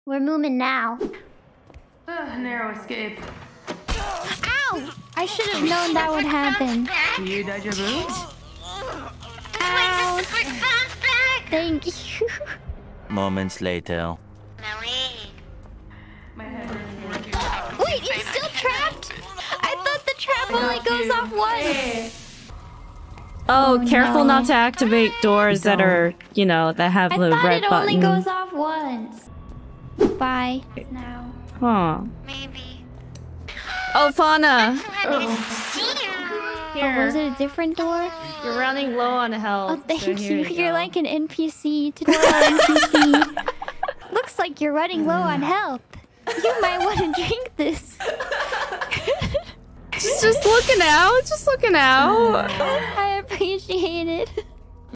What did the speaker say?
We're moving now. Narrow escape. Ow! I should have known that would happen. You deja vu? Ow! Thank you. Moments later. My head hurts. Wait, it's still trapped? I thought the trap only goes off once. Oh, careful no. not to activate doors that are, you know, that have I the thought red it button. only goes off once. Bye. Now. Huh. Maybe. Oh, Fauna! Oh, was it a different door? You're running low on health. Oh, thank so you. here You're like an NPC. Tutorial NPC. Looks like you're running low on health. You might want to drink this. Just looking out. Just looking out. I appreciate it.